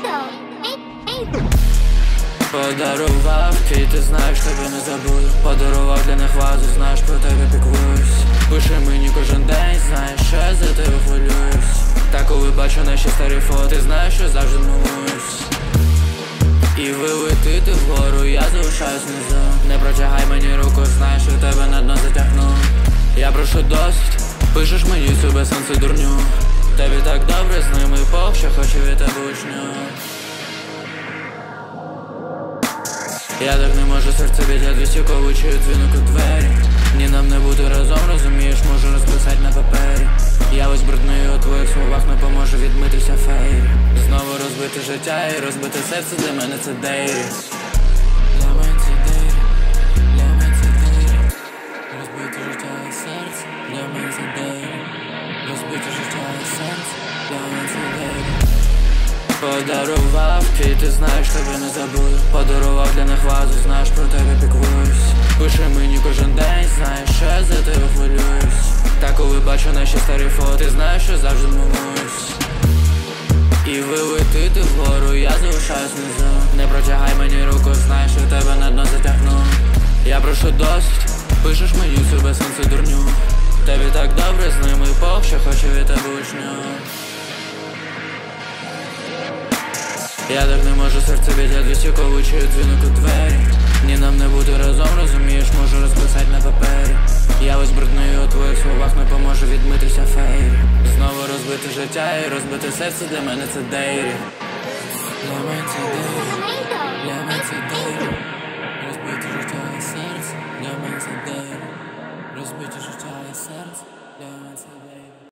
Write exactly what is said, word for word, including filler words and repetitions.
Подарував квіти, знаєш, тебе не забуду. Подарував для них вазу, знаєш, про тебе піклуюсь. Пиши мені кожен день, знаєш, що я за тебе хвилююсь. Та коли бачу наші старі фото, знаєш, що завжди милуюсь. І вилетити вгору, я залишаюсь внизу. Не протягай мені руку, знаєш, що тебе на дно затягну. Я прошу досить, пишеш мені цю безсенсу дурню. Тобі так добре з ними, Бог, що хочу від тебе учню. Я так не можу, серце б'є двісті, коли чую дзвінок у двері. Ні, нам не бути разом, розумієш, можу розписати на папері. Я ось брудний у твоїх словах, не поможе відмитися фейрі. Знову розбите життя і розбите серце, для мене це дейрі. Для мене це дейрі, для мене це дейрі. Розбите життя і серце, для мене це дейрі. Розбите життя і серце, для мене це дейрі. Подарував квіти, знаєш, тебе не забуду. Подарував для них вазу, знаєш, про тебе піклуюсь. Пиши мені кожен день, знаєш, що я за тебе хвилююсь. Та коли бачу наші старі фото, знаєш, що завжди милуюсь. І вилетити вгору, я залишаюсь внизу. Не протягай мені руку, знаєш, що тебе на дно затягну. Я прошу досить, пишеш мені цю безсенсу дурню. Тобі так добре з ними, Бог, що хочу від тебе учню. Я так не можу, серце б'є двісті, коли чую дзвінок у двері. Ні, нам не бути разом, розумієш, можу розписати на папері. Я ось брудний у твоїх словах, не поможе відмитися фейрі. Знову розбите життя і розбите серце, для мене це дейрі. Для мене це дейрі, для мене це дейрі. Розбите життя і серце, для мене це дейрі. Розбите життя і серце, для мене це дейрі.